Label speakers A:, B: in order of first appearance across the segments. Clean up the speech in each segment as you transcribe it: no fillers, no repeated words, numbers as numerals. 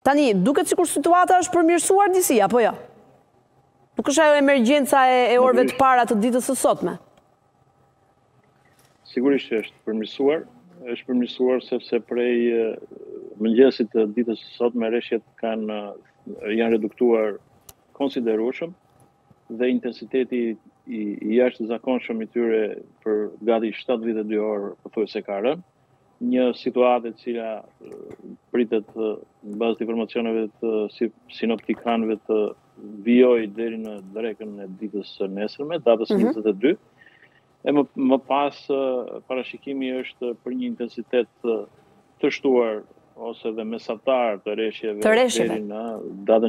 A: Tani, duket sikur situata është përmirësuar disi, apo jo? Nuk është ajo emergjenca e orëve të para të ditës së sotme?
B: Sigurisht është përmirësuar. Është përmirësuar sepse prej mëngjesit të ditës së sotme rreshtet janë reduktuar konsiderueshëm dhe intensiteti i jashtëzakonshëm i tyre për gati 72 orë pothuajse ka rënë. Një situatë e cila pritet në bazë të informacioneve të sinoptikanëve të vijojë deri në drekën e ditës së nesërme, datës 22. E më pas parashikimi është për një intensitet të shtuar ose dhe mesatar të rreshjeve deri në datën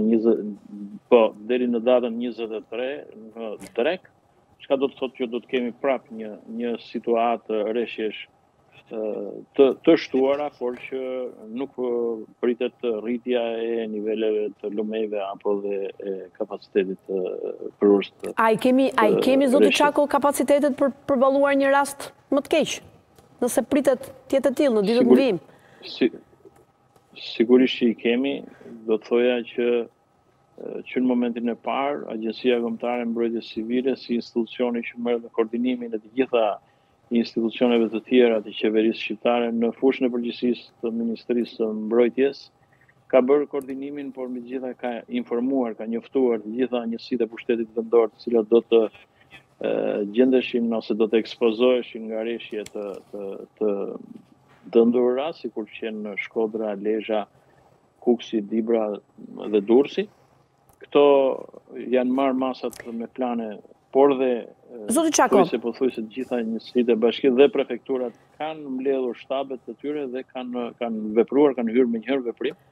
B: 23 në drek, çka do të thotë që do të kemi prap një situatë rreshjesh të shtuara, por që nuk pritet rritja e niveleve të lumejve apo dhe e kapacitetit për urës.
A: A i kemi zoti Çako kapacitetet për përballuar një rast më të keq? Nëse pritet tjetë të tillë në ditët në vijim?
B: Sigurisht që i kemi, do të thoja që në momentin e parë, Agjencia Kombëtare e Mbrojtjes Civile si institucioni që merret me koordinimin e të gjitha institucioneve të tjera të qeverisë shqiptare në fushën e përgjegjësisë të Ministrisë së Mbrojtjes, ka bërë koordinimin, por me gjitha ka informuar, ka njoftuar të gjitha njësitë e pushtetit vendor, të cilat do të gjendeshin ose do të ekspozoheshin nga rreshje të dëndura, sikur që janë në Shkodra, Lezhë, Kuksi, Dibra dhe Durrësi. Këto janë marrë masat me plane, por dhe
A: Zoti Çako,
B: pothuajse të gjitha njësitë e bashkisë dhe prefekturat kanë mbledhur shtabet të tyre dhe kanë vepruar, kanë hyrë me njëherë veprim